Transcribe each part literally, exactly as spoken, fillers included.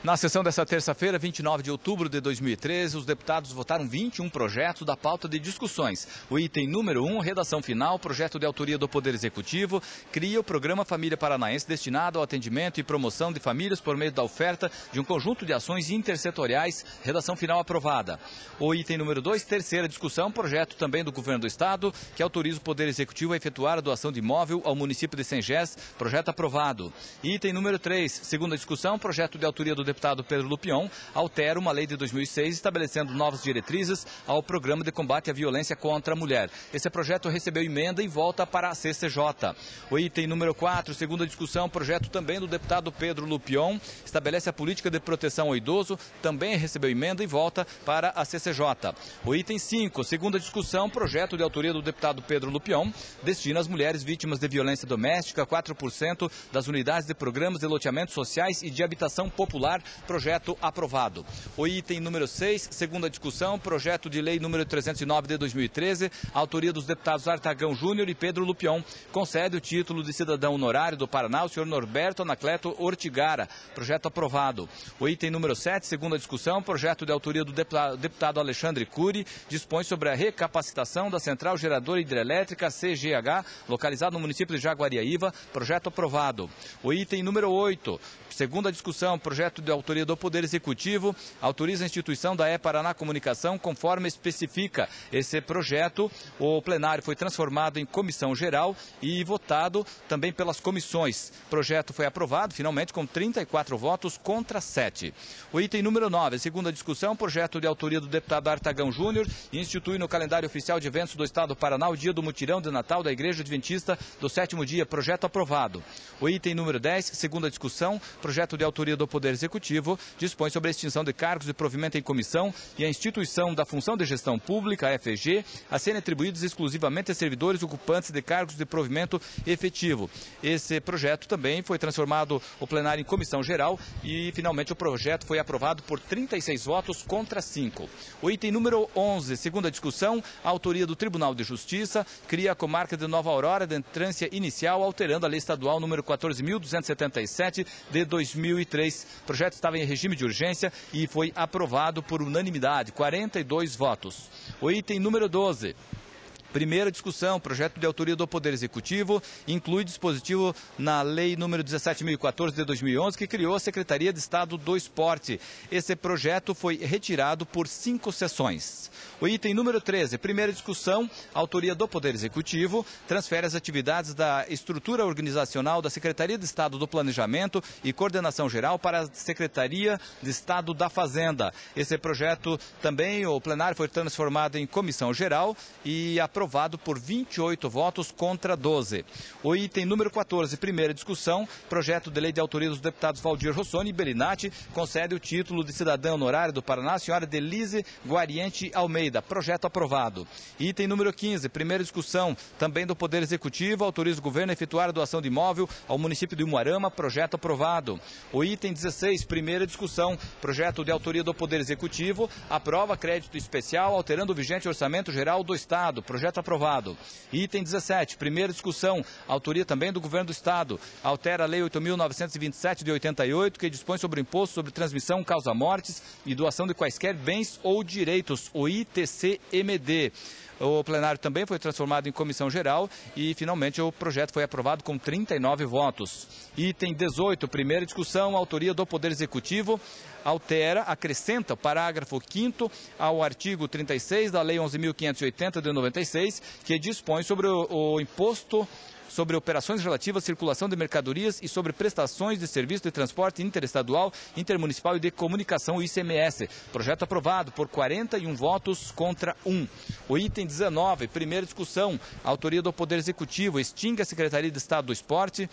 Na sessão desta terça-feira, vinte e nove de outubro de dois mil e treze, os deputados votaram vinte e um projetos da pauta de discussões. O item número um, redação final, projeto de autoria do Poder Executivo, cria o Programa Família Paranaense destinado ao atendimento e promoção de famílias por meio da oferta de um conjunto de ações intersetoriais, redação final aprovada. O item número dois, terceira discussão, projeto também do Governo do Estado, que autoriza o Poder Executivo a efetuar a doação de imóvel ao município de Sengés, projeto aprovado. Item número três, segunda discussão, projeto de autoria do deputado Pedro Lupion, altera uma lei de dois mil e seis estabelecendo novas diretrizes ao Programa de Combate à Violência contra a Mulher. Esse projeto recebeu emenda e volta para a C C J. O item número quatro, segunda discussão, projeto também do deputado Pedro Lupion, estabelece a política de proteção ao idoso, também recebeu emenda e volta para a C C J. O item cinco, segunda discussão, projeto de autoria do deputado Pedro Lupion, destina às mulheres vítimas de violência doméstica quatro por cento das unidades de programas de loteamentos sociais e de habitação popular, projeto aprovado. O item número seis, segunda discussão, projeto de lei número trezentos e nove de dois mil e treze, autoria dos deputados Artagão Júnior e Pedro Lupion, concede o título de cidadão honorário do Paraná ao senhor Norberto Anacleto Ortigara, projeto aprovado. O item número sete, segunda discussão, projeto de autoria do deputado Alexandre Cury, dispõe sobre a recapacitação da Central Geradora Hidrelétrica C G H, localizada no município de Jaguariaíva, projeto aprovado. O item número oito, segunda discussão, projeto de autoria do Poder Executivo, autoriza a instituição da E-Paraná Comunicação conforme especifica. Esse projeto, o plenário foi transformado em comissão geral e votado também pelas comissões. O projeto foi aprovado, finalmente, com trinta e quatro votos contra sete. O item número nove, segunda discussão, projeto de autoria do deputado Artagão Júnior, institui no calendário oficial de eventos do Estado do Paraná o dia do mutirão de Natal da Igreja Adventista do sétimo dia, projeto aprovado. O item número dez, segunda discussão, projeto de autoria do Poder Executivo, dispõe sobre a extinção de cargos de provimento em comissão e a instituição da função de gestão pública, a F G, a serem atribuídos exclusivamente a servidores ocupantes de cargos de provimento efetivo. Esse projeto também foi transformado o plenário em comissão geral e, finalmente, o projeto foi aprovado por trinta e seis votos contra cinco. O item número onze, segunda discussão, a autoria do Tribunal de Justiça, cria a comarca de Nova Aurora de entrância inicial, alterando a lei estadual número quatorze mil duzentos e setenta e sete de dois mil e três. O projeto estava em regime de urgência e foi aprovado por unanimidade, quarenta e dois votos. O item número doze. Primeira discussão, projeto de autoria do Poder Executivo, inclui dispositivo na Lei número dezessete mil e quatorze de dois mil e onze, que criou a Secretaria de Estado do Esporte. Esse projeto foi retirado por cinco sessões. O item número treze, primeira discussão, autoria do Poder Executivo, transfere as atividades da estrutura organizacional da Secretaria de Estado do Planejamento e Coordenação Geral para a Secretaria de Estado da Fazenda. Esse projeto também, o plenário foi transformado em comissão geral e aprovado aprovado por vinte e oito votos contra doze. O item número quatorze, primeira discussão, projeto de lei de autoria dos deputados Valdir Rossoni e Belinati, concede o título de cidadã honorária do Paraná à senhora Delise Guariente Almeida, projeto aprovado. Item número quinze, primeira discussão, também do Poder Executivo, autoriza o governo a efetuar a doação de imóvel ao município de Umuarama, projeto aprovado. O item dezesseis, primeira discussão, projeto de autoria do Poder Executivo, aprova crédito especial, alterando o vigente orçamento geral do Estado, projeto aprovado. Item dezessete, primeira discussão, autoria também do Governo do Estado, altera a Lei oito mil novecentos e vinte e sete de oitenta e oito, que dispõe sobre o imposto sobre transmissão, causa-mortes e doação de quaisquer bens ou direitos, o I T C M D. O plenário também foi transformado em comissão geral e, finalmente, o projeto foi aprovado com trinta e nove votos. Item dezoito, primeira discussão, autoria do Poder Executivo, altera, acrescenta o parágrafo quinto ao artigo trinta e seis da Lei onze mil quinhentos e oitenta de noventa e seis, que dispõe sobre o, o imposto sobre operações relativas à circulação de mercadorias e sobre prestações de serviço de transporte interestadual, intermunicipal e de comunicação, o I C M S. Projeto aprovado por quarenta e um votos contra um. O item dezenove, primeira discussão, autoria do Poder Executivo, extingue a Secretaria de Estado do Esporte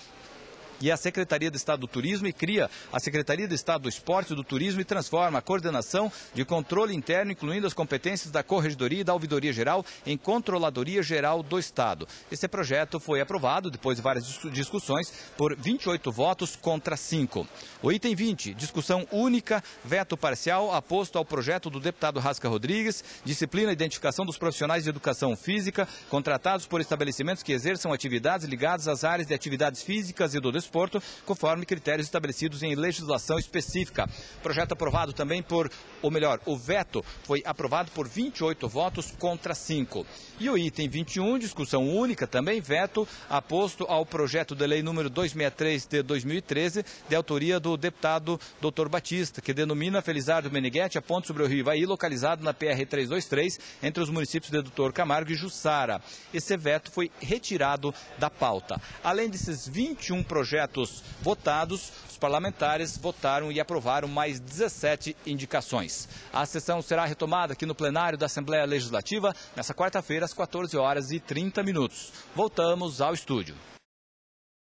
e a Secretaria de Estado do Turismo e cria a Secretaria de Estado do Esporte e do Turismo e transforma a coordenação de controle interno, incluindo as competências da Corregedoria e da Ouvidoria Geral, em Controladoria Geral do Estado. Esse projeto foi aprovado, depois de várias discussões, por vinte e oito votos contra cinco. O item vinte, discussão única, veto parcial, aposto ao projeto do deputado Rasca Rodrigues, disciplina e identificação dos profissionais de educação física contratados por estabelecimentos que exerçam atividades ligadas às áreas de atividades físicas e do desporto, Transporto, conforme critérios estabelecidos em legislação específica. Projeto aprovado também por, ou melhor, o veto foi aprovado por vinte e oito votos contra cinco. E o item vinte e um, discussão única, também veto aposto ao projeto de lei número duzentos e sessenta e três de dois mil e treze, de autoria do deputado doutor Batista, que denomina Felizardo Meneghetti a ponte sobre o rio Ivaí, localizado na P R trezentos e vinte e três, entre os municípios de doutor Camargo e Jussara. Esse veto foi retirado da pauta. Além desses vinte e um projetos votados, os parlamentares votaram e aprovaram mais dezessete indicações. A sessão será retomada aqui no plenário da Assembleia Legislativa nesta quarta-feira, às quatorze horas e trinta minutos. Voltamos ao estúdio.